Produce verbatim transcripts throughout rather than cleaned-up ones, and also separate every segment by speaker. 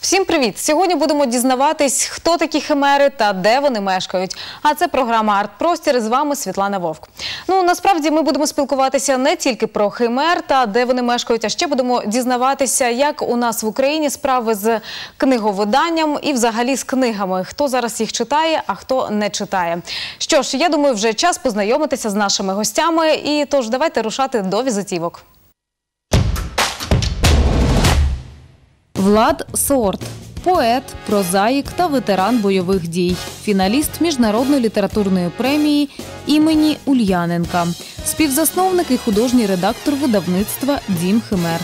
Speaker 1: Всім привіт! Сьогодні будемо дізнаватись, хто такі химери та де вони мешкають. А це програма «Арт-простір» і з вами Світлана Вовк. Ну, насправді ми будемо спілкуватися не тільки про химер та де вони мешкають, а ще будемо дізнаватися, як у нас в Україні справи з книговиданням і взагалі з книгами. Хто зараз їх читає, а хто не читає. Що ж, я думаю, вже час познайомитися з нашими гостями. І тож, давайте рушати до візитівок.
Speaker 2: Влад Сорт – поет, прозаїк та ветеран бойових дій. Фіналіст Міжнародної літературної премії імені Ульяненка. Співзасновник і художній редактор видавництва «Дім Химер».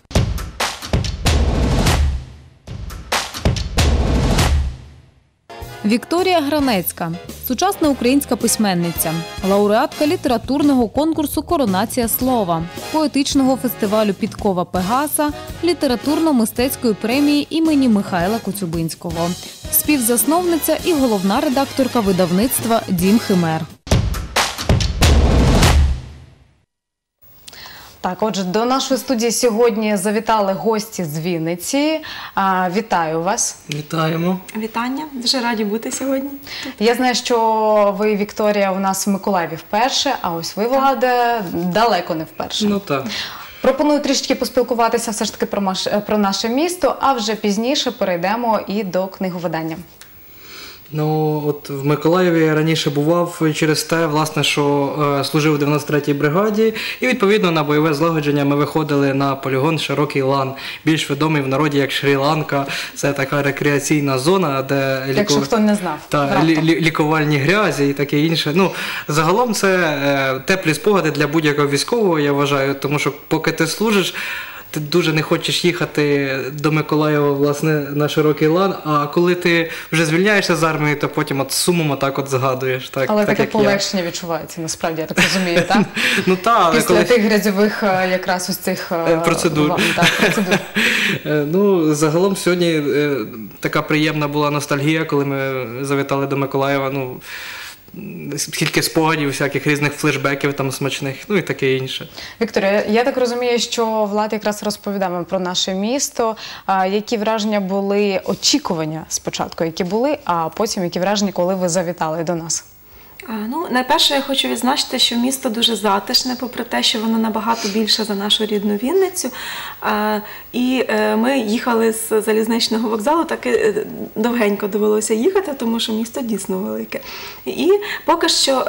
Speaker 2: Вікторія Гранецька – сучасна українська письменниця, лауреатка літературного конкурсу «Коронація слова», поетичного фестивалю «Підкова Пегаса», літературно-мистецької премії імені Михайла Коцюбинського, співзасновниця і головна редакторка видавництва «Дім Химер».
Speaker 1: Так, отже, до нашої студії сьогодні завітали гості з Вінниці. А, вітаю вас.
Speaker 3: Вітаємо.
Speaker 4: Вітання. Дуже раді бути сьогодні.
Speaker 1: Я знаю, що ви, Вікторія, у нас в Миколаєві вперше, а ось ви, Владе, далеко не вперше.
Speaker 3: Ну так.
Speaker 1: Пропоную трішки поспілкуватися все ж таки про, маш... про наше місто, а вже пізніше перейдемо і до книговидання.
Speaker 3: Ну, от в Миколаєві я раніше бував через те, власне, що е, служив у дев'яносто третій бригаді, і відповідно на бойове злагодження ми виходили на полігон Широкий Лан, більш відомий в народі як Шрі-Ланка. Це така рекреаційна зона, де
Speaker 1: Якщо ліков... хто не знав.
Speaker 3: Та, лі, лі, лікувальні грязі і таке інше. Ну, загалом це е, теплі спогади для будь-якого військового, я вважаю, тому що поки ти служиш, ти дуже не хочеш їхати до Миколаєва, власне, на Широкий Лан, а коли ти вже звільняєшся з армії, то потім от сумом так от згадуєш. Так,
Speaker 1: але
Speaker 3: так,
Speaker 1: таке полегшення відчувається, насправді, я так розумію, так?
Speaker 3: Ну, та,
Speaker 1: після
Speaker 3: коли...
Speaker 1: тих грязьових якраз ось цих
Speaker 3: процедур.
Speaker 1: Так, процедур.
Speaker 3: Ну, загалом сьогодні така приємна була ностальгія, коли ми завітали до Миколаєва. Ну, скільки спогадів, всяких різних флешбеків там смачних, ну і таке інше.
Speaker 1: Вікторія, я так розумію, що Влад якраз розповідав про наше місто. А, які враження були, очікування спочатку, які були, а потім які враження, коли ви завітали до нас?
Speaker 4: Ну, найперше, я хочу відзначити, що місто дуже затишне, попри те, що воно набагато більше за нашу рідну Вінницю. І ми їхали з залізничного вокзалу, таки довгенько довелося їхати, тому що місто дійсно велике. І поки що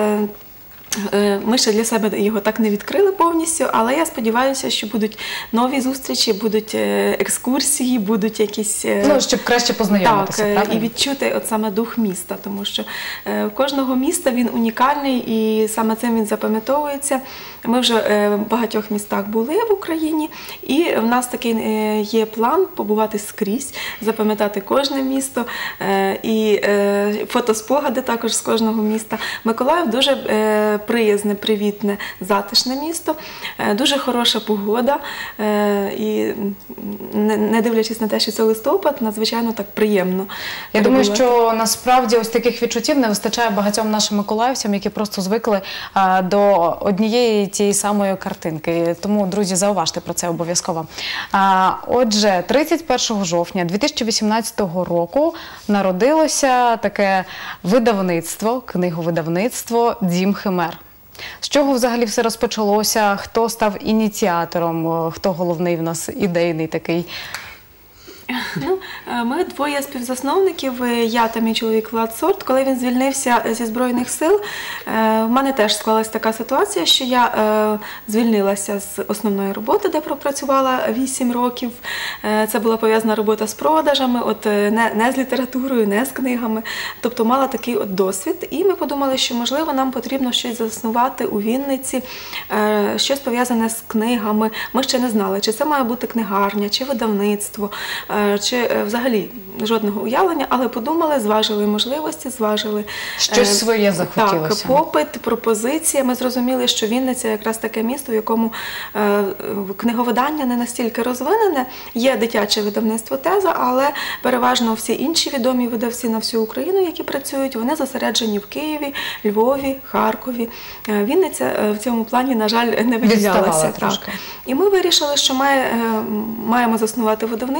Speaker 4: ми ще для себе його так не відкрили повністю, але я сподіваюся, що будуть нові зустрічі, будуть екскурсії, будуть якісь...
Speaker 1: Ну, щоб краще познайомитися,
Speaker 4: так,
Speaker 1: правильно?
Speaker 4: І відчути от саме дух міста, тому що в кожного міста він унікальний і саме цим він запам'ятовується. Ми вже в багатьох містах були в Україні, і в нас такий є план побувати скрізь, запам'ятати кожне місто і фотоспогади також з кожного міста. Миколаїв дуже приязне, привітне, затишне місто, дуже хороша погода і, не дивлячись на те, що це листопад, надзвичайно так приємно.
Speaker 1: Я думаю, що насправді ось таких відчуттів не вистачає багатьом нашим миколаївцям, які просто звикли а, до однієї тієї самої картинки. Тому, друзі, зауважте про це обов'язково. Отже, тридцять першого жовтня дві тисячі вісімнадцятого року народилося таке видавництво, книговидавництво «Дім Химер». З чого взагалі все розпочалося? Хто став ініціатором? Хто головний в нас ідейний такий?
Speaker 4: Ну, ми двоє співзасновників, я та мій чоловік Влад Сорт. Коли він звільнився зі Збройних сил, в мене теж склалася така ситуація, що я звільнилася з основної роботи, де пропрацювала вісім років. Це була пов'язана робота з продажами, от не, не з літературою, не з книгами. Тобто мала такий от досвід. І ми подумали, що, можливо, нам потрібно щось заснувати у Вінниці, щось пов'язане з книгами. Ми ще не знали, чи це має бути книгарня, чи видавництво, чи взагалі жодного уявлення, але подумали, зважили можливості, зважили
Speaker 1: щось своє захотілося.
Speaker 4: Так, попит, пропозиція. Ми зрозуміли, що Вінниця якраз таке місто, в якому книговидання не настільки розвинене. Є дитяче видавництво «Теза», але переважно всі інші відомі видавці на всю Україну, які працюють, вони зосереджені в Києві, Львові, Харкові. Вінниця в цьому плані, на жаль, не виділялася. Так. І ми вирішили, що має, маємо заснувати видавництво і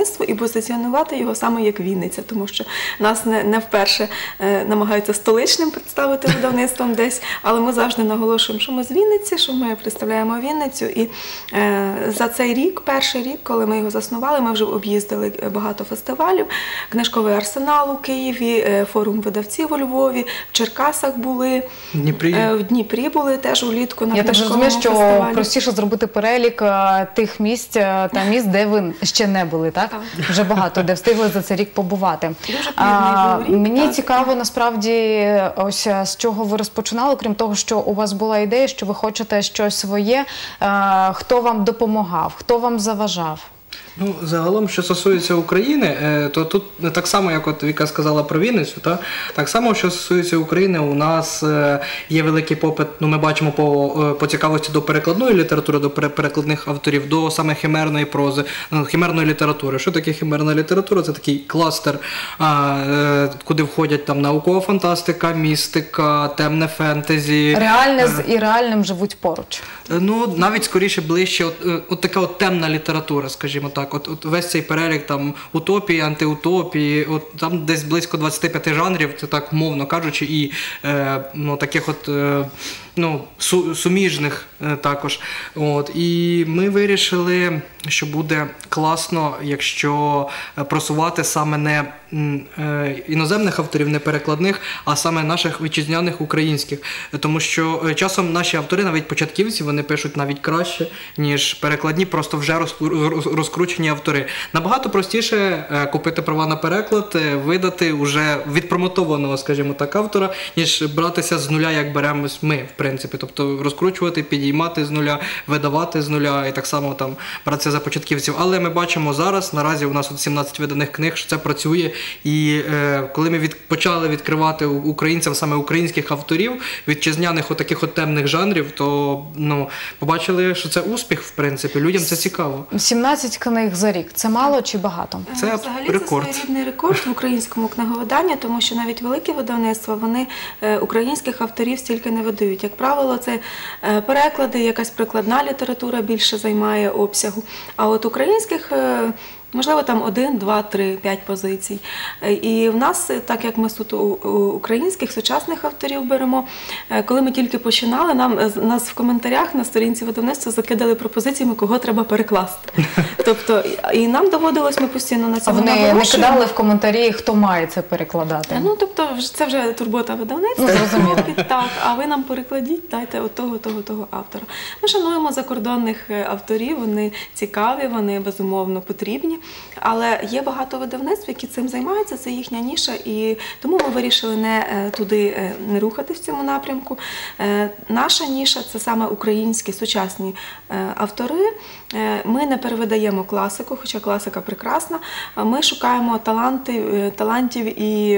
Speaker 4: позиціонувати його саме як Вінниця, тому що нас не, не вперше е, намагаються столичним представити видавництвом десь, але ми завжди наголошуємо, що ми з Вінниці, що ми представляємо Вінницю. І е, за цей рік, перший рік, коли ми його заснували, ми вже об'їздили багато фестивалів, книжковий арсенал у Києві, е, форум видавців у Львові, в Черкасах були,
Speaker 3: Дніпрі.
Speaker 4: е, в Дніпрі були теж улітку на
Speaker 1: Я так
Speaker 4: книжковому
Speaker 1: розумію, що
Speaker 4: фестивалі.
Speaker 1: простіше зробити перелік е, тих місць е, та міст, де ви ще не були, так?
Speaker 4: Так.
Speaker 1: Вже багато, де встигли за цей рік побувати.
Speaker 4: Дуже плідний
Speaker 1: А,
Speaker 4: був рік,
Speaker 1: мені
Speaker 4: так.
Speaker 1: цікаво, насправді, ось е, з чого ви розпочинали, крім того, що у вас була ідея, що ви хочете щось своє, е, хто вам допомагав, хто вам заважав?
Speaker 3: Ну, загалом, що стосується України, е, то тут так само, як от Віка сказала про Вінницю, та, так само, що стосується України, у нас е, є великий попит, ну, ми бачимо по, е, по цікавості до перекладної літератури, до пере- перекладних авторів, до саме химерної прози, ну, химерної літератури. Що таке химерна література? Це такий кластер, а, е, куди входять там наукова фантастика, містика, темне фентезі.
Speaker 1: Реальне з ірреальним живуть поруч.
Speaker 3: Е, Ну, навіть скоріше ближче, от, е, от така от темна література, скажімо так. От, от весь цей перелік там утопії, антиутопії, от там десь близько двадцять п'ять жанрів, це так мовно кажучи, і е, ну, таких от е, ну, су, суміжних е, також. От, і ми вирішили, що буде класно, якщо просувати саме не м, е, іноземних авторів, не перекладних, а саме наших вітчизняних українських. Тому що е, часом наші автори, навіть початківці, вони пишуть навіть краще, ніж перекладні, просто вже розкру- роз- розкручені автори. Набагато простіше е, купити права на переклад, е, видати уже відпромотованого, скажімо так, автора, ніж братися з нуля, як беремось ми, в принципі. Тобто розкручувати, підіймати з нуля, видавати з нуля і так само там братися за початківців. Але ми бачимо зараз, наразі у нас от сімнадцять виданих книг, що це працює. І е, коли ми від, почали відкривати у- українцям саме українських авторів, вітчизняних отаких от темних жанрів, то ну, побачили, що це успіх, в принципі. Людям це цікаво.
Speaker 1: сімнадцять книг за рік – це мало чи багато?
Speaker 3: Це
Speaker 4: Е, Взагалі
Speaker 3: рекорд.
Speaker 4: це своєрідний рекорд в українському книговиданні, тому що навіть великі видавництва, вони е, українських авторів стільки не видають. Як правило, це е, переклади, якась прикладна література більше займає обсягу. А от українських, е, можливо, там один, два, три, п'ять позицій. Е, І в нас, е, так як ми суто у- у українських сучасних авторів беремо, е, коли ми тільки починали, нам е, з- нас в коментарях на сторінці видавництва закидали пропозиціями, кого треба перекласти. Тобто, і- і нам доводилось, ми постійно на
Speaker 1: А
Speaker 4: цьому
Speaker 1: вони не
Speaker 4: наголошуємо.
Speaker 1: кидали в коментарі, хто має це перекладати?
Speaker 4: Ну, тобто, вже- це вже турбота видавництва.
Speaker 1: Ну, зрозуміло.
Speaker 4: Так, а ви нам перекладіть, дайте от того, того, того автора. Ми шануємо закордонних е, авторів, вони цікаві, вони безумовно потрібні. Але є багато видавництв, які цим займаються, це їхня ніша, і тому ми вирішили не е, туди е, не рухати в цьому напрямку. Е, Наша ніша це саме українські сучасні е, автори. Е, Ми не перевидаємо класику, хоча класика прекрасна. А Ми шукаємо таланти, е, талантів і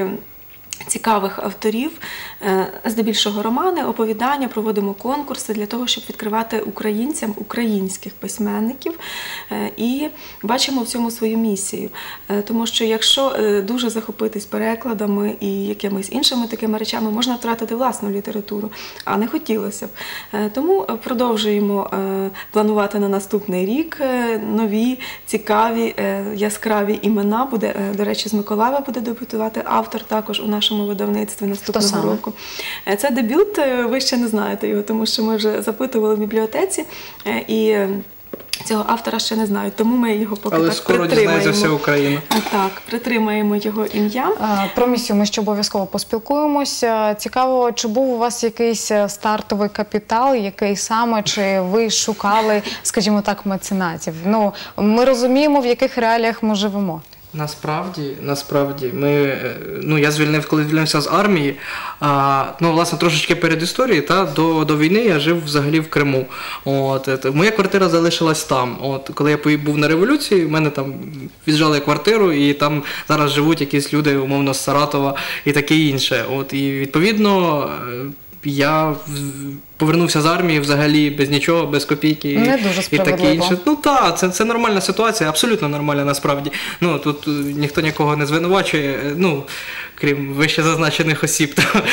Speaker 4: цікавих авторів, е, здебільшого романи, оповідання, проводимо конкурси для того, щоб відкривати українцям українських письменників е, і бачимо в цьому свою місію. Е, Тому що якщо е, дуже захопитись перекладами і якимись іншими такими речами, можна втратити власну літературу, а не хотілося б. Е, Тому продовжуємо е, планувати на наступний рік е, нові, цікаві, е, яскраві імена. Буде, е, до речі, з Миколаєва буде дебютувати автор також у нашому видавництві наступного
Speaker 1: саме?
Speaker 4: року. Е, Це дебют, е, ви ще не знаєте його, тому що ми вже запитували в бібліотеці е, і е, цього автора ще не знають, тому ми його поки
Speaker 3: Але
Speaker 4: так
Speaker 3: скоро
Speaker 4: притримаємо.
Speaker 3: дізнається вся Україна.
Speaker 4: Е, Так, притримаємо його ім'я.
Speaker 1: Е, Про місію ми ще обов'язково поспілкуємося. Цікаво, чи був у вас якийсь е, стартовий капітал, який саме, чи ви шукали, скажімо так, меценатів? Ну, ми розуміємо, в яких реаліях ми живемо.
Speaker 3: Насправді, насправді, ми, е, ну, я звільнив, коли звільнився з армії, а, ну, власне, трошечки перед історією, та, до, до війни я жив взагалі в Криму. От, е, моя квартира залишилась там. От, коли я пої- був на революції, в мене там віджали квартиру, і там зараз живуть якісь люди, умовно, з Саратова і таке інше. От, і, відповідно, е, я в- повернувся з армії взагалі без нічого, без копійки і,
Speaker 1: Не дуже
Speaker 3: і таке
Speaker 1: справедливо.
Speaker 3: інше. Ну так, це, це нормальна ситуація, абсолютно нормальна насправді. Ну, тут е, ніхто нікого не звинувачує, е, ну, крім вище зазначених осіб.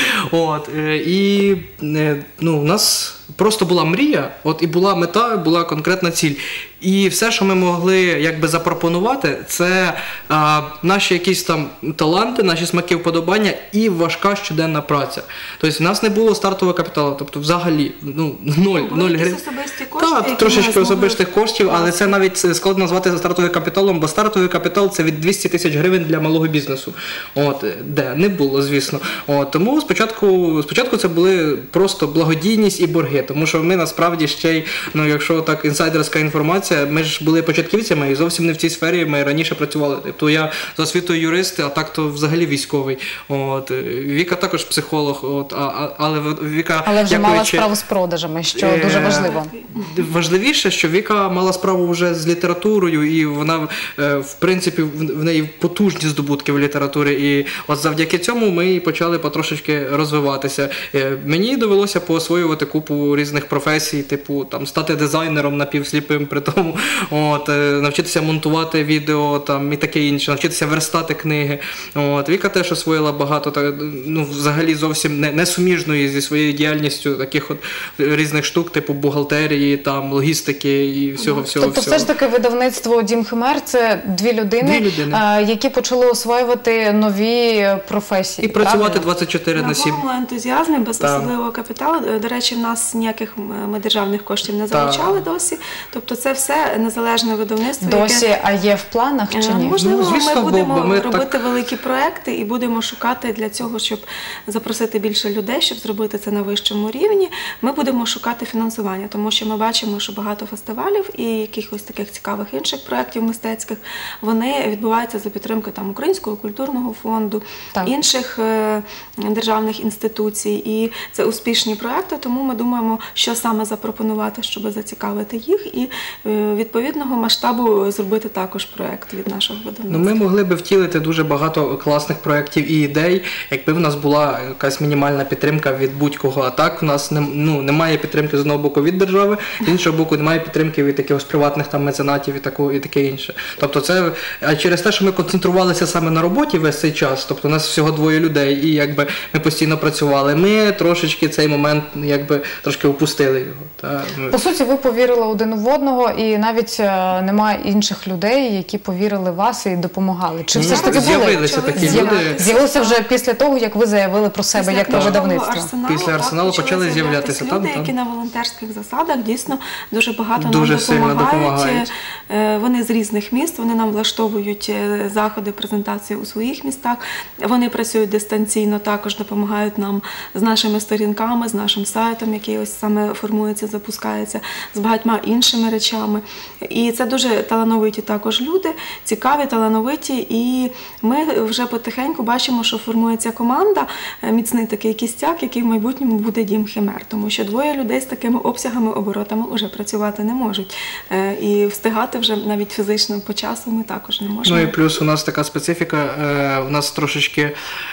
Speaker 3: От, е, і е, ну, у нас просто була мрія, от, і була мета, була конкретна ціль. І все, що ми могли якби запропонувати, це а, наші якісь там таланти, наші смаки, вподобання і важка щоденна праця. Тобто в нас не було стартового капіталу, тобто взагалі ну, ноль,
Speaker 4: Були
Speaker 3: ноль
Speaker 4: якісь
Speaker 3: гривень.
Speaker 4: особисті кошти,
Speaker 3: Так,
Speaker 4: які
Speaker 3: трошечки
Speaker 4: ми змогли
Speaker 3: особистих коштів, але це навіть складно назвати стартовим капіталом, бо стартовий капітал це від двісті тисяч гривень для малого бізнесу. От, де не було, звісно. От, тому спочатку, спочатку це були просто благодійність і борги, тому що ми насправді ще й, ну якщо так інсайдерська інформація, ми ж були початківцями і зовсім не в цій сфері ми раніше працювали. Тобто я за освітою юрист, а так то взагалі військовий. От, Віка також психолог, от, а, а, але Віка,
Speaker 1: Але вже мала
Speaker 3: дякуючи-
Speaker 1: справу з продажами, що
Speaker 3: Е,
Speaker 1: дуже важливо.
Speaker 3: Важливіше, що Віка мала справу вже з літературою, і вона, е, в принципі, в в неї потужні здобутки в літературі. І от завдяки цьому ми і почали потрошечки розвиватися. Е, Мені довелося поосвоювати купу різних професій, типу там стати дизайнером напівсліпим, при тому, от, е, навчитися монтувати відео там, і таке інше, навчитися верстати книги. От, Віка теж освоїла багато, та, ну, взагалі зовсім не, не суміжної зі своєю діяльністю таких от різних штук, типу бухгалтерії, там, логістики і всього, всього,
Speaker 1: Тобто
Speaker 3: всього.
Speaker 1: все ж таки видавництво «Дім Химер» – це дві людини,
Speaker 3: Дві людини.
Speaker 1: е, які почали освоювати нові професії.
Speaker 3: І працювати
Speaker 1: правильно?
Speaker 3: двадцять чотири на
Speaker 4: На
Speaker 3: сім.
Speaker 4: повному ентузіазмі, без
Speaker 3: Так.
Speaker 4: особливого капіталу. До речі, в нас ніяких ми державних коштів не залучали досі. Тобто це все незалежне видавництво,
Speaker 1: Досі,
Speaker 4: яке...
Speaker 1: а є в планах чи
Speaker 4: Е,
Speaker 1: ні?
Speaker 4: Можливо,
Speaker 3: Ну, звісно,
Speaker 4: ми
Speaker 3: бо-
Speaker 4: будемо
Speaker 3: бо ми
Speaker 4: робити
Speaker 3: так-
Speaker 4: великі проекти і будемо шукати для цього, щоб запросити більше людей, щоб зробити це на вищому рівні. Ми будемо шукати фінансування, тому що ми бачимо, що багато фестивалів і якихось таких цікавих інших проєктів мистецьких, вони відбуваються за підтримки там Українського культурного фонду,
Speaker 1: Так.
Speaker 4: інших е, державних інституцій. І це успішні проекти, тому ми думаємо, що саме запропонувати, щоб зацікавити їх, і е, відповідного масштабу зробити також проект від нашого видавництва.
Speaker 3: Ну, ми могли би втілити дуже багато класних проєктів і ідей, якби в нас була якась мінімальна підтримка від будь-кого. А так в нас не, ну, немає підтримки з одного боку від держави, з іншого боку немає підтримки від якихось приватних там меценатів і, тако, і таке інше. Тобто це, а через те, що ми концентрувалися саме на роботі весь цей час, тобто у нас всього двоє людей, і якби ми постійно працювали, ми трошечки цей момент якби трошки опустили його. Та, ми...
Speaker 1: По суті, ви повірили один в одного, і навіть е, немає інших людей, які повірили в вас і допомагали. Чи все ж таки були?
Speaker 3: З'явилися такі
Speaker 1: З'яв-
Speaker 3: люди.
Speaker 1: З'явилося вже після того, як ви заявили про себе,
Speaker 4: Після
Speaker 1: як про
Speaker 4: того
Speaker 1: видавництво.
Speaker 4: Арсеналу,
Speaker 3: Після
Speaker 4: так,
Speaker 3: Арсеналу
Speaker 4: почали
Speaker 3: почали з'являтися там,
Speaker 4: люди,
Speaker 3: там.
Speaker 4: які на волонтерських засадах дійсно дуже багато
Speaker 3: Дуже
Speaker 4: нам
Speaker 3: сильно
Speaker 4: допомагають.
Speaker 3: допомагають.
Speaker 4: Е, Вони з різних міст, вони нам влаштовують е, заходи, презентації у своїх містах. Вони працюють дистанційно, також допомагають нам з нашими сторінками, з нашим сайтом, який ось саме формується, запускається, з багатьма іншими речами. І це дуже талановиті також люди, цікаві, талановиті. І ми вже потихеньку бачимо, що формується команда, е, міцний такий кістяк, який в майбутньому буде Дім Химер. Тому що двоє людей з такими обсягами, оборотами вже працювати не можуть. Е, І встигати вже навіть фізично по часу ми також не можемо.
Speaker 3: Ну і плюс у нас така специфіка, е, у нас трошечки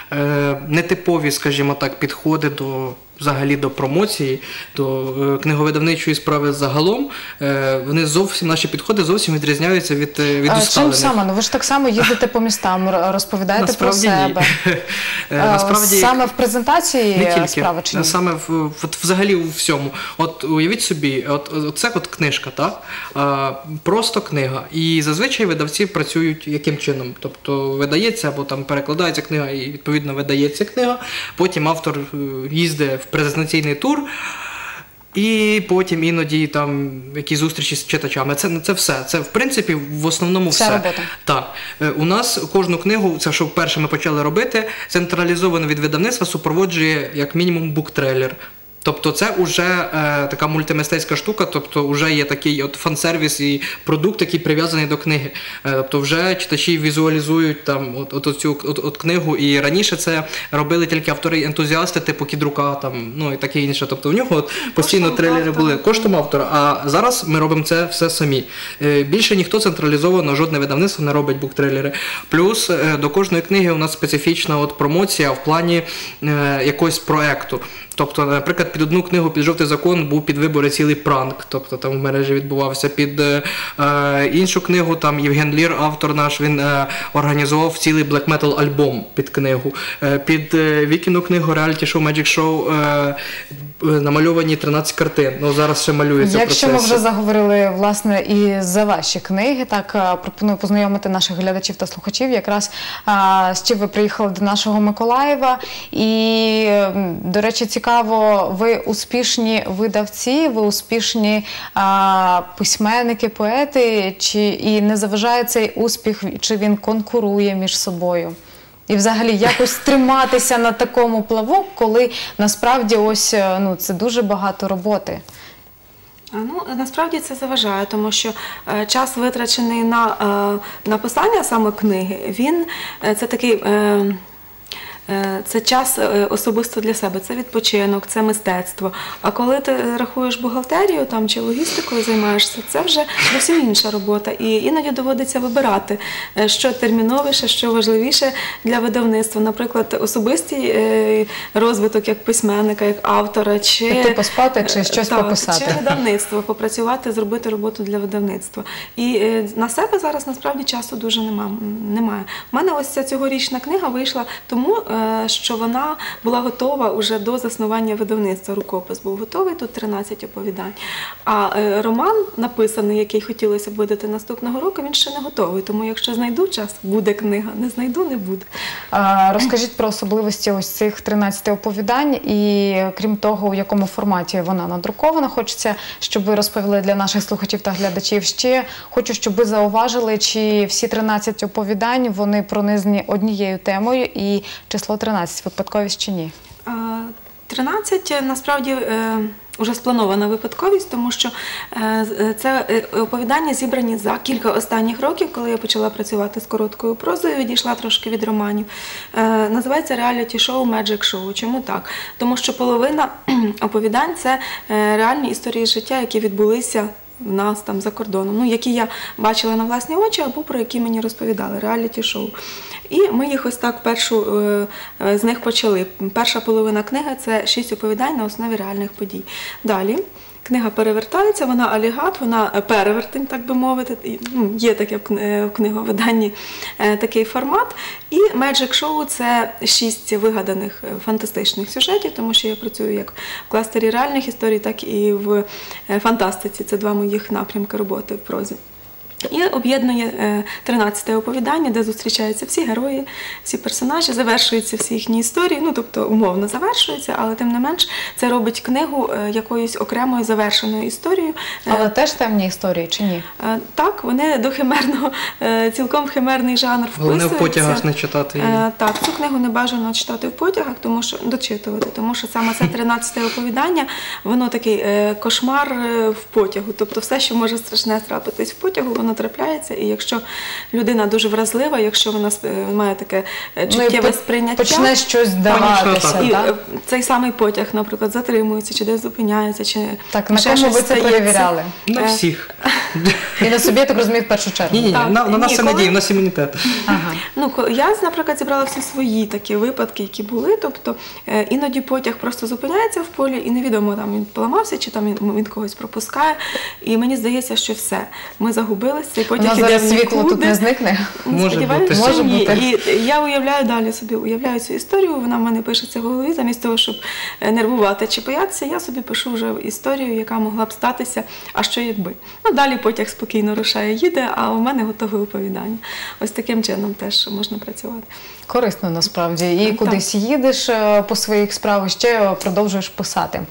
Speaker 3: е, нетипові, скажімо так, підходи до взагалі до промоції, до е, книговидавничої справи загалом. Е, вони зовсім, наші підходи зовсім відрізняються від, е, від
Speaker 1: А чим
Speaker 3: усталених.
Speaker 1: саме? Ну ви ж так само їздите по містам, р- розповідаєте про
Speaker 3: Насправді ні.
Speaker 1: себе.
Speaker 3: Е,
Speaker 1: Е,
Speaker 3: Насправді,
Speaker 1: Саме в презентації
Speaker 3: не тільки,
Speaker 1: справи чи ні?
Speaker 3: саме в, от взагалі у всьому. От уявіть собі, от, от це от книжка, так? А, просто книга. І зазвичай видавці працюють яким чином? Тобто видається або там перекладається книга і відповідно видається книга, потім автор е, їздить в презентаційний тур, і потім іноді там якісь зустрічі з читачами. Це, це все. Це в принципі в основному
Speaker 1: Вся
Speaker 3: все.
Speaker 1: робота.
Speaker 3: Так. Е, У нас кожну книгу, це що вперше ми почали робити, централізовано від видавництва супроводжує як мінімум буктрейлер. Тобто це вже е, така мультимистецька штука, тобто вже є такий от фан-сервіс і продукт, який прив'язаний до книги. Е, тобто вже читачі візуалізують там от, от, цю от, от книгу, і раніше це робили тільки автори-ентузіасти, типу Кідрука, там, ну і таке інше. Тобто в нього от постійно
Speaker 4: Коштом
Speaker 3: трейлери
Speaker 4: автора.
Speaker 3: були коштом автора, а зараз ми робимо це все самі. Е, більше ніхто централізовано, жодне видавництво не робить буктрейлери. Плюс е, до кожної книги у нас специфічна от промоція в плані е, якогось проекту. Тобто, наприклад, наприклад, під одну книгу, під «Жовтий закон» був під вибори цілий пранк, тобто там в мережі відбувався. Під е, іншу книгу, там Євген Лір, автор наш, він е, організував цілий black metal альбом під книгу. Е, під е, Вікіну книгу реаліті-шоу Magic Show е, намальовані тринадцять картин. Ну, зараз ще малюється процес.
Speaker 1: Якщо ми вже заговорили, власне, і за ваші книги, так, е, пропоную познайомити наших глядачів та слухачів, якраз е, з чим ви приїхали до нашого Миколаєва. І, е, до речі, цікаво, ви успішні видавці, ви успішні е, письменники, поети, чи і не заважає цей успіх, чи він конкурує між собою? І взагалі якось триматися на такому плаву, коли насправді ось, ну, це дуже багато роботи.
Speaker 4: Ну, насправді це заважає, тому що е, час, витрачений на е, написання саме книги, він е, це такий. Е, Це час особисто для себе, це відпочинок, це мистецтво. А коли ти рахуєш бухгалтерію там, чи логістикою займаєшся, це вже зовсім інша робота. І іноді доводиться вибирати, що терміновіше, що важливіше для видавництва. Наприклад, особистий розвиток як письменника, як автора, чи,
Speaker 1: Піти поспати, чи щось
Speaker 4: так,
Speaker 1: пописати.
Speaker 4: чи видавництво, попрацювати, зробити роботу для видавництва. І на себе зараз насправді часу дуже немає. У мене ось ця цьогорічна книга вийшла тому, що вона була готова вже до заснування видавництва, рукопис був готовий, тут тринадцять оповідань. А роман, написаний, який хотілося б видати наступного року, він ще не готовий, тому якщо знайду час, буде книга, не знайду, не буде.
Speaker 1: А, розкажіть про особливості ось цих тринадцяти оповідань і, крім того, у якому форматі вона надрукована. Хочеться, щоб ви розповіли для наших слухачів та глядачів. Ще хочу, щоб ви зауважили, чи всі тринадцять оповідань, вони пронизані однією темою, і число тринадцять випадковість чи ні?
Speaker 4: тринадцять насправді вже спланована випадковість, тому що це оповідання зібрані за кілька останніх років, коли я почала працювати з короткою прозою, відійшла трошки від романів. Називається реаліті-шоу Magic Show. Чому так? Тому що половина оповідань – це реальні історії життя, які відбулися в нас там за кордоном, ну, які я бачила на власні очі або про які мені розповідали, реаліті-шоу. І ми їх ось так першу е, з них почали. Перша половина книги – це шість оповідань на основі реальних подій. Далі книга перевертається, вона алігат, вона перевертень, так би мовити. Ну, є таке в книговиданні такий формат. І Magic Show – це шість вигаданих фантастичних сюжетів, тому що я працюю як в кластері реальних історій, так і в фантастиці. Це два моїх напрямки роботи в прозі. І об'єднує тринадцяте оповідання, де зустрічаються всі герої, всі персонажі, завершуються всі їхні історії, ну, тобто умовно завершуються, але тим не менш це робить книгу якоюсь окремою завершеною історією.
Speaker 1: Але теж темні історії чи ні?
Speaker 4: Так, вони до химерного, цілком химерний жанр вписуються.
Speaker 3: Головне в потягах не читати її.
Speaker 4: Так, цю книгу не бажано читати в потягах, тому що дочитувати, тому що саме це тринадцяте оповідання, воно такий кошмар в потягу, тобто все, що може страшне трапитись в потягу, воно трапляється, і якщо людина дуже вразлива, якщо вона має таке чуттєве
Speaker 1: ну,
Speaker 4: сприйняття,
Speaker 1: почне щось даватися,
Speaker 4: і
Speaker 1: так?
Speaker 4: цей самий потяг, наприклад, затримується, чи десь зупиняється, чи
Speaker 1: так, на кому ви це перевіряли?
Speaker 3: На всіх.
Speaker 1: І на собі, я так розумію, в першу чергу?
Speaker 3: Ні, ні, на, на нас це надія, у нас імунітет.
Speaker 1: Ага.
Speaker 4: Ну, я, наприклад, зібрала всі свої такі випадки, які були, тобто іноді потяг просто зупиняється в полі, і невідомо, там він поламався, чи там він, він когось пропускає, і мені здається, що все, ми загубились, цей потяг іде в нікуди.
Speaker 1: Світло тут не зникне?
Speaker 3: Може бути.
Speaker 1: Може бути.
Speaker 4: І я уявляю далі собі, уявляю цю історію, вона в мене пишеться в голові, замість того, щоб нервувати чи боятися, я собі пишу вже історію, яка могла б статися, а що якби. Ну, далі потяг спокійно рушає, їде, а у мене готове оповідання. Ось таким чином теж можна працювати.
Speaker 1: Корисно, насправді. І кудись їдеш по своїх справах, ще продовжуєш писати.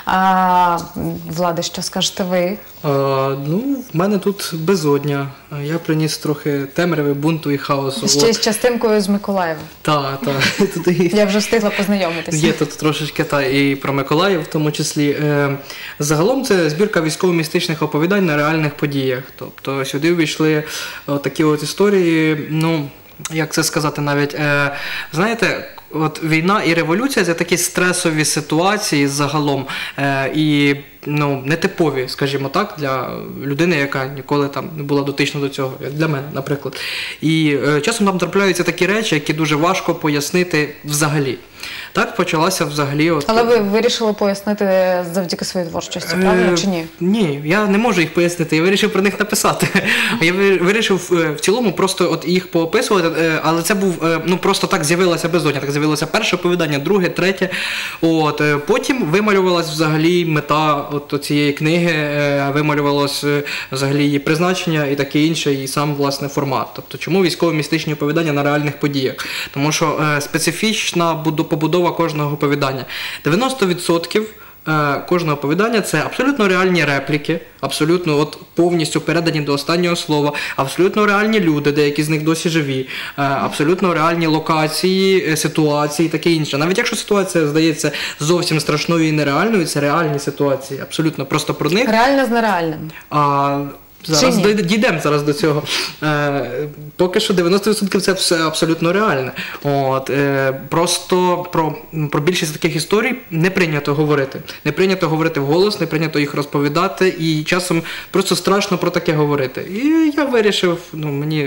Speaker 1: А, Влади, що скажете ви?
Speaker 3: А, ну, в мене тут безодня. Я приніс трохи темряви, бунту і хаосу.
Speaker 1: Ще з частинкою з Миколаєва.
Speaker 3: Так, так.
Speaker 1: Я вже встигла познайомитися.
Speaker 3: Є тут трошечки та і про Миколаїв в тому числі. Загалом це збірка військово-містичних оповідань на реальних подіях. Тобто сюди ввійшли такі от історії, ну, як це сказати навіть, знаєте, от війна і революція – це такі стресові ситуації загалом, е, і ну, нетипові, скажімо так, для людини, яка ніколи там не була дотична до цього, як для мене, наприклад. І е, часом там трапляються такі речі, які дуже важко пояснити взагалі. Так почалася взагалі... От...
Speaker 1: Але ви вирішили пояснити завдяки своїй творчості, правильно чи ні?
Speaker 3: Е, ні, я не можу їх пояснити, я вирішив про них написати. Я вирішив е, в цілому просто от їх поописувати, е, але це був, е, ну просто так з'явилася безодня, так з'явилося перше оповідання, друге, третє. От, е, потім вималювалась взагалі мета от цієї книги, е, вималювалось е, взагалі її призначення і таке інше, і сам, власне, формат. Тобто, чому військово-містичні оповідання на реальних подіях? Тому що е, специфічна буду побудова кожного оповідання. дев'яносто відсотків кожного оповідання – це абсолютно реальні репліки, абсолютно от повністю передані до останнього слова, абсолютно реальні люди, деякі з них досі живі, абсолютно реальні локації, ситуації і таке інше. Навіть якщо ситуація здається зовсім страшною і нереальною, це реальні ситуації, абсолютно просто про них.
Speaker 1: Реально з нереальним.
Speaker 3: А, Зараз дійдемо зараз до цього. Е, поки що дев'яносто відсотків це все абсолютно реальне. От, е, просто про, про більшість таких історій не прийнято говорити. Не прийнято говорити вголос, не прийнято їх розповідати, і часом просто страшно про таке говорити. І я вирішив, ну мені...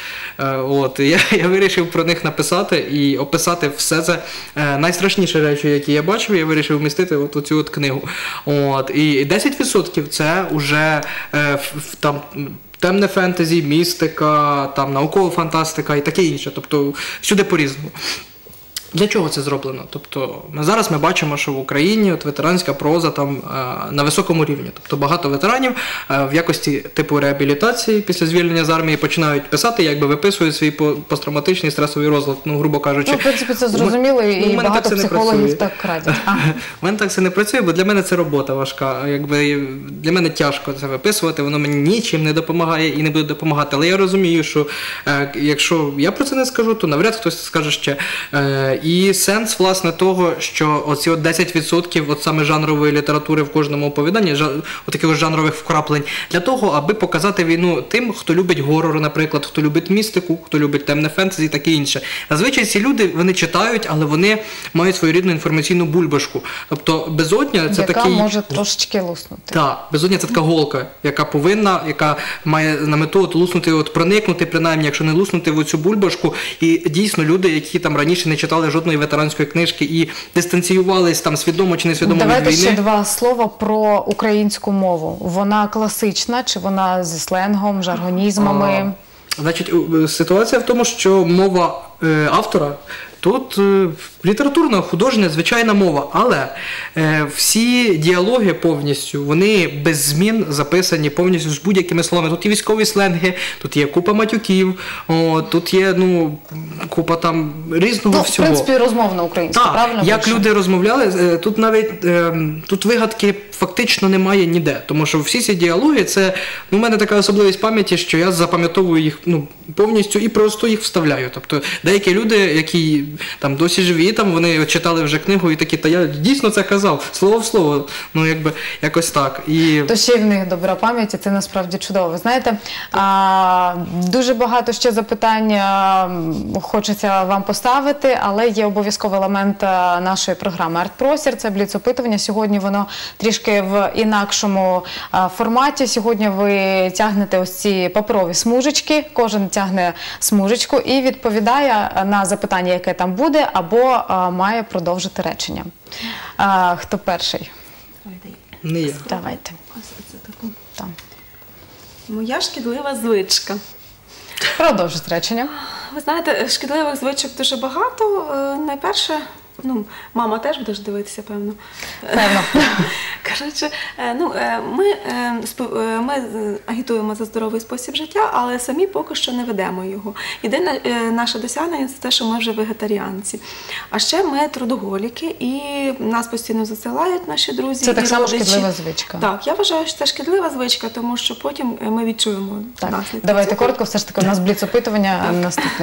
Speaker 3: От, я, я вирішив про них написати і описати все це е, найстрашніші речі, які я бачив, я вирішив вмістити от у цю от книгу. От, і десять відсотків це вже е, там темне фентезі, містика, там наукова фантастика і таке інше. Тобто всюди по-різному. Для чого це зроблено? Тобто зараз ми бачимо, що в Україні от ветеранська проза там е, на високому рівні. Тобто багато ветеранів е, в якості типу реабілітації після звільнення з армії починають писати, якби виписують свій посттравматичний стресовий розлад, ну, грубо кажучи.
Speaker 1: Ну, в принципі, це зрозуміло, і
Speaker 3: ну,
Speaker 1: багато психологів так радять.
Speaker 3: У мене так це не працює, бо для мене це робота важка. Якби для мене тяжко це виписувати, воно мені нічим не допомагає і не буде допомагати. Але я розумію, що е, якщо я про це не скажу, то навряд хтось скаже ще. Е, І сенс, власне, того, що оці от десять відсотків от саме жанрової літератури в кожному оповіданні, от таких жанрових вкраплень, для того, аби показати війну тим, хто любить горор, наприклад, хто любить містику, хто любить темне фентезі і таке інше. Зазвичай ці люди, вони читають, але вони мають свою рідну інформаційну бульбашку. Тобто безодня – це
Speaker 1: яка
Speaker 3: такий...
Speaker 1: Яка може трошечки луснути.
Speaker 3: Так, безодня – це така голка, яка повинна, яка має на мету от луснути, от проникнути, принаймні, якщо не луснути в оцю бульбашку. І дійсно люди, які там раніше не читали жодної ветеранської книжки і дистанціювались там свідомо чи несвідомо від війни.
Speaker 1: Давайте ще два слова про українську мову. Вона класична, чи вона зі сленгом, жаргонізмами?
Speaker 3: А, значить, ситуація в тому, що мова е, автора тут е, літературна, художня, звичайна мова, але е, всі діалоги повністю, вони без змін записані повністю з будь-якими словами. Тут є військові сленги, тут є купа матюків, о, тут є ну, купа там різного
Speaker 1: ну,
Speaker 3: всього.
Speaker 1: В принципі, розмовна українська,
Speaker 3: так,
Speaker 1: правильно?
Speaker 3: Як
Speaker 1: більше?
Speaker 3: люди розмовляли, тут навіть е, тут вигадки фактично немає ніде, тому що всі ці діалоги, це, ну, в мене така особливість пам'яті, що я запам'ятовую їх ну, повністю і просто їх вставляю. Тобто деякі люди, які там досі живі, там вони читали вже книгу і такі, та я дійсно це казав, слово в слово, ну якби якось так. І...
Speaker 1: То ще й в них добра пам'ять, і це насправді чудово. Ви знаєте, а, дуже багато ще запитань а, хочеться вам поставити, але є обов'язковий елемент а, нашої програми «Арт-простір», це бліц-опитування. Сьогодні воно трішки в інакшому а, форматі. Сьогодні ви тягнете ось ці паперові смужечки, кожен тягне смужечку і відповідає на запитання, яке там буде, або а, має продовжити речення. А, хто перший?
Speaker 3: Не я.
Speaker 1: Давайте. Так.
Speaker 4: Моя шкідлива звичка.
Speaker 1: Продовжити речення.
Speaker 4: Ви знаєте, шкідливих звичок дуже багато. Найперше, ну, мама теж будеш дивитися, певно.
Speaker 1: Певно.
Speaker 4: Коротше, ну, ми, ми агітуємо за здоровий спосіб життя, але самі поки що не ведемо його. Єдине наше досягнення – це те, що ми вже вегетаріанці. А ще ми трудоголіки, і нас постійно засилають наші друзі.
Speaker 1: Це так само
Speaker 4: родичі.
Speaker 1: шкідлива звичка.
Speaker 4: Так, я вважаю, що це шкідлива звичка, тому що потім ми відчуємо
Speaker 1: так.
Speaker 4: наслідки.
Speaker 1: Давайте коротко, все ж таки у нас бліц-опитування наступне.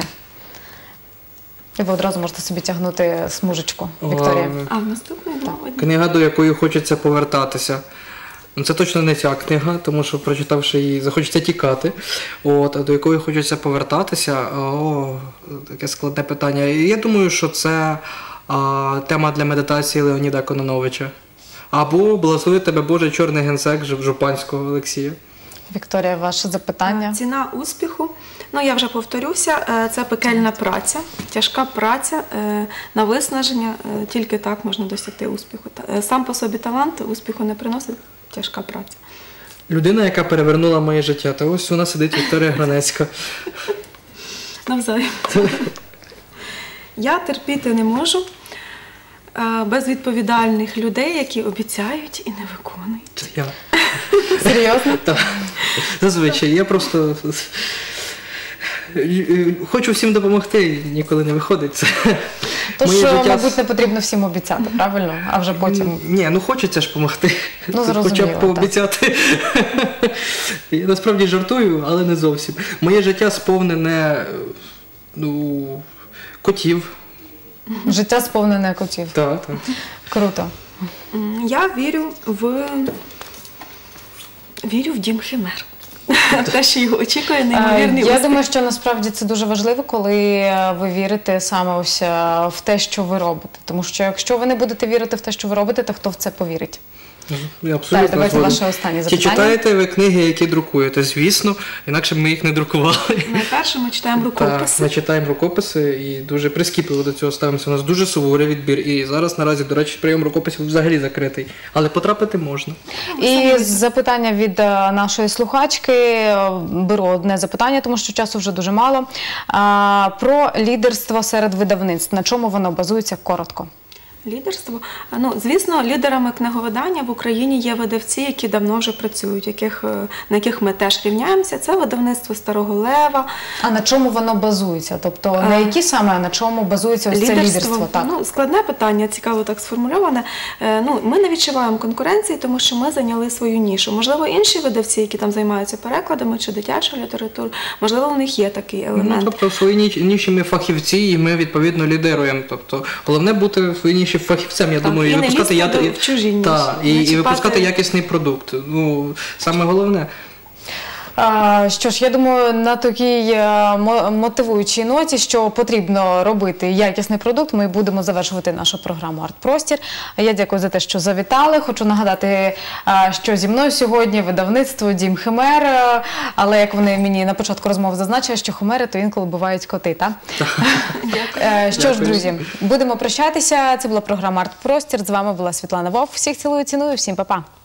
Speaker 1: І ви одразу можете собі тягнути смужечку, Вікторія.
Speaker 4: А в наступний?
Speaker 3: Книга, до якої хочеться повертатися. Ну, це точно не ця книга, тому що прочитавши її, захочеться тікати, от, а до якої хочеться повертатися. О, таке складне питання. І я думаю, що це а, тема для медитації Леоніда Кононовича. Або «Благослови тебе Боже, чорний генсек» Жупанського Олексія.
Speaker 1: Вікторія, ваше запитання?
Speaker 4: Ціна успіху. Ну, я вже повторюся, е, це пекельна праця, тяжка праця е, на виснаження. е, Тільки так можна досягти успіху. Та- е, Сам по собі талант успіху не приносить, тяжка праця.
Speaker 3: Людина, яка перевернула моє життя. Та ось вона сидить, Вікторія Гранецька.
Speaker 4: Навзаєм. Я терпіти не можу е, безвідповідальних людей, які обіцяють і не виконують.
Speaker 3: Це я.
Speaker 1: Серйозно?
Speaker 3: Так. Зазвичай. Я просто хочу всім допомогти, ніколи не виходить. Це
Speaker 1: Тож,
Speaker 3: моє життя-
Speaker 1: мабуть, не потрібно всім обіцяти, правильно? А вже потім...
Speaker 3: Ні, ну хочеться ж допомогти.
Speaker 1: Ну,
Speaker 3: Хоча
Speaker 1: зрозуміло,
Speaker 3: б пообіцяти. Я насправді жартую, але не зовсім. Моє життя сповнене ну, котів.
Speaker 1: Життя сповнене котів.
Speaker 3: Так, так.
Speaker 1: Круто.
Speaker 4: М, Я вірю в вірю в дім химер. Те, що його очікує, неймовірний
Speaker 1: Я
Speaker 4: успіх.
Speaker 1: думаю, що насправді це дуже важливо, коли ви вірите саме ось е, в те, що ви робите. Тому що якщо ви не будете вірити в те, що ви робите, то хто в це повірить?
Speaker 3: Я абсолютно
Speaker 1: Так, давайте
Speaker 3: згоден.
Speaker 1: ваше останнє
Speaker 3: Чи
Speaker 1: запитання.
Speaker 3: читаєте ви книги, які друкуєте? Звісно, інакше б ми їх не друкували.
Speaker 4: Найперше ми читаємо
Speaker 3: Так,
Speaker 4: рукописи.
Speaker 3: ми читаємо рукописи і дуже прискіпливо до цього ставимося. У нас дуже суворий відбір. І зараз наразі, до речі, прийом рукописів взагалі закритий. Але потрапити можна.
Speaker 1: І запитання від е, нашої слухачки. Е, Беру одне запитання, тому що часу вже дуже мало. А, Про лідерство серед видавництв. На чому воно базується коротко?
Speaker 4: Лідерство. Ну, звісно, лідерами книговидання в Україні є видавці, які давно вже працюють, яких, е, на яких ми теж рівняємося. Це видавництво Старого Лева.
Speaker 1: А на чому воно базується? Тобто на
Speaker 4: Е,
Speaker 1: які саме, а на чому базується ось це лідерство? Так.
Speaker 4: Ну, складне питання, цікаво так сформульоване. Е, Ну, ми не відчуваємо конкуренції, тому що ми зайняли свою нішу. Можливо, інші видавці, які там займаються перекладами чи дитячою літературою, можливо, у них є такий
Speaker 3: Ну,
Speaker 4: елемент.
Speaker 3: тобто в своїй ніч- ніші ми фахівці і ми відповідно лідируємо. Тобто головне бути в своїй ніші фахівцем, я
Speaker 4: Так,
Speaker 3: думаю,
Speaker 4: і
Speaker 3: і
Speaker 4: не
Speaker 3: випускати
Speaker 4: лізти
Speaker 3: я-
Speaker 4: до- в чужі ніші,
Speaker 3: Так, і,
Speaker 4: не
Speaker 3: і випускати
Speaker 4: чіпати-
Speaker 3: якісний продукт. Ну, саме головне.
Speaker 1: А, Що ж, я думаю, на такій е, мо- мотивуючій ноті, що потрібно робити якісний продукт, ми будемо завершувати нашу програму «Арт-простір». Я дякую за те, що завітали. Хочу нагадати, е, що зі мною сьогодні видавництво «Дім Химер», е, але як вони мені на початку розмови зазначили, що химери то інколи бувають коти, так? Е, Що ж,
Speaker 3: Дякую.
Speaker 1: друзі, будемо прощатися. Це була програма «Арт-простір». З вами була Світлана Вовк. Всіх цілую, ціную, всім па-па.